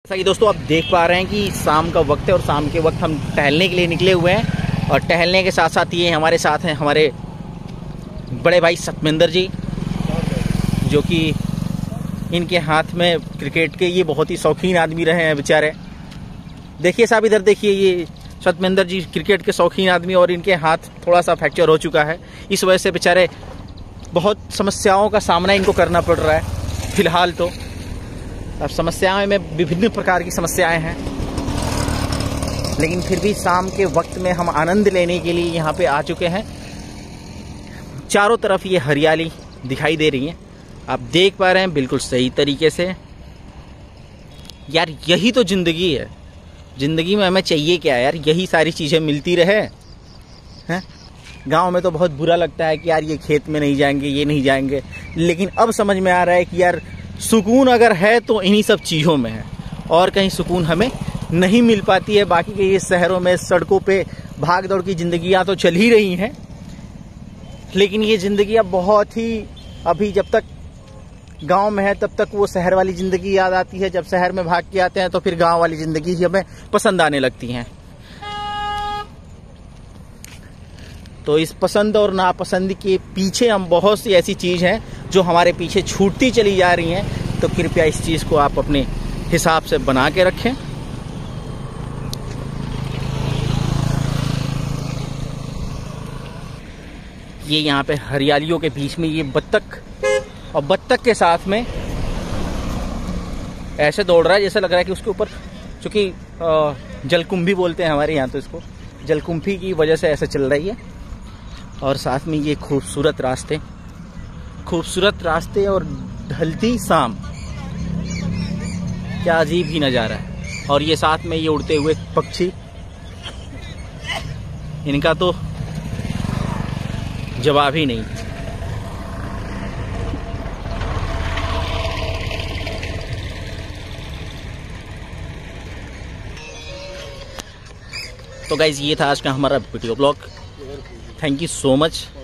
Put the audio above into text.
जैसा कि दोस्तों आप देख पा रहे हैं कि शाम का वक्त है और शाम के वक्त हम टहलने के लिए निकले हुए हैं। और टहलने के साथ साथ ये हमारे साथ हैं हमारे बड़े भाई सतमिंदर जी, जो कि इनके हाथ में क्रिकेट के ये बहुत ही शौकीन आदमी रहे हैं बेचारे। देखिए साहब, इधर देखिए, ये सतमिंदर जी क्रिकेट के शौकीन आदमी, और इनके हाथ थोड़ा सा फ्रैक्चर हो चुका है। इस वजह से बेचारे बहुत समस्याओं का सामना इनको करना पड़ रहा है फिलहाल। तो अब समस्याएं में विभिन्न प्रकार की समस्याएं हैं, लेकिन फिर भी शाम के वक्त में हम आनंद लेने के लिए यहाँ पे आ चुके हैं। चारों तरफ ये हरियाली दिखाई दे रही है, आप देख पा रहे हैं बिल्कुल सही तरीके से। यार यही तो ज़िंदगी है। ज़िंदगी में हमें चाहिए क्या यार? यही सारी चीज़ें मिलती रहे हैं। गांव में तो बहुत बुरा लगता है कि यार ये खेत में नहीं जाएंगे, ये नहीं जाएंगे, लेकिन अब समझ में आ रहा है कि यार सुकून अगर है तो इन्हीं सब चीज़ों में है, और कहीं सुकून हमें नहीं मिल पाती है। बाकी के ये शहरों में सड़कों पे भाग दौड़ की ज़िंदगियाँ तो चल ही रही हैं, लेकिन ये ज़िंदगी अब बहुत ही, अभी जब तक गांव में है तब तक वो शहर वाली ज़िंदगी याद आती है। जब शहर में भाग के आते हैं तो फिर गांव वाली ज़िंदगी ही हमें पसंद आने लगती हैं। तो इस पसंद और नापसंद के पीछे हम बहुत सी ऐसी चीज़ हैं जो हमारे पीछे छूटती चली जा रही हैं। तो कृपया इस चीज़ को आप अपने हिसाब से बना के रखें। ये यहाँ पे हरियालियों के बीच में ये बत्तख, और बत्तख के साथ में ऐसे दौड़ रहा है जैसे लग रहा है कि उसके ऊपर, चूँकि जलकुंभी बोलते हैं हमारे यहाँ, तो इसको जलकुंभी की वजह से ऐसे चल रही है। और साथ में ये खूबसूरत रास्ते और ढलती शाम, क्या अजीब ही नज़ारा है। और ये साथ में ये उड़ते हुए पक्षी, इनका तो जवाब ही नहीं। तो गाइज ये था आज का हमारा video blog. Thank you so much.